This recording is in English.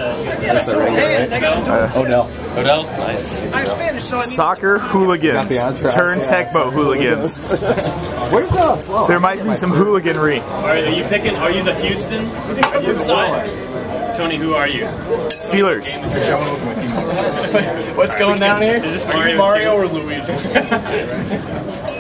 That's the right? Odell. Odell? Nice. I'm Spanish, so I need Soccer hooligans turn Tecmo hooligans. Where's the? There might be some hooliganry. Are you picking? Are you the Houston? Are you the Tony, who are you? Steelers. What's going down here? Is this Are you Mario Mario or Luigi?